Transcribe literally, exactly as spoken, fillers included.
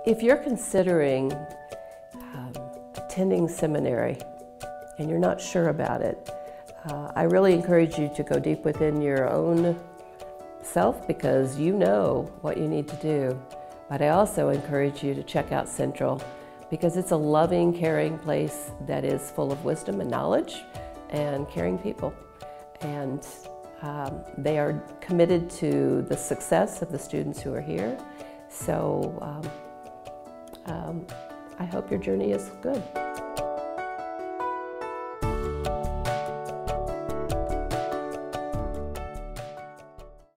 If you're considering um, attending seminary and you're not sure about it, uh, I really encourage you to go deep within your own self, because you know what you need to do. But I also encourage you to check out Central, because it's a loving, caring place that is full of wisdom and knowledge and caring people. And um, they are committed to the success of the students who are here. So um, um, I hope your journey is good.